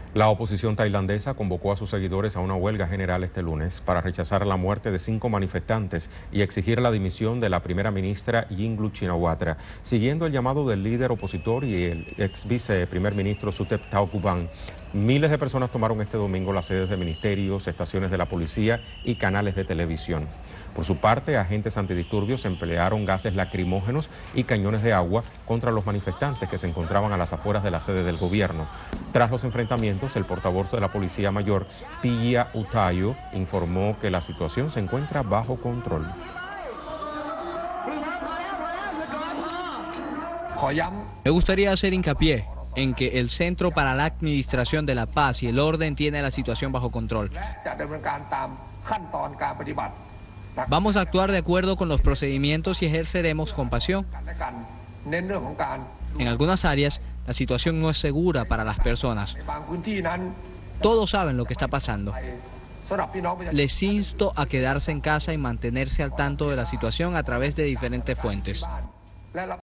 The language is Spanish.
La oposición tailandesa convocó a sus seguidores a una huelga general este lunes para rechazar la muerte de 5 manifestantes y exigir la dimisión de la primera ministra Yingluck Shinawatra. Siguiendo el llamado del líder opositor y el ex viceprimer ministro Suthep Thaugsuban, miles de personas tomaron este domingo las sedes de ministerios, estaciones de la policía y canales de televisión. Por su parte, agentes antidisturbios emplearon gases lacrimógenos y cañones de agua contra los manifestantes que se encontraban a las afueras de la sede del gobierno. Tras los enfrentamientos, el portavoz de la Policía Mayor, Pilla Utayo, informó que la situación se encuentra bajo control. Me gustaría hacer hincapié en que el Centro para la Administración de la Paz y el Orden tiene la situación bajo control. Vamos a actuar de acuerdo con los procedimientos y ejerceremos compasión. En algunas áreas, la situación no es segura para las personas. Todos saben lo que está pasando. Les insto a quedarse en casa y mantenerse al tanto de la situación a través de diferentes fuentes.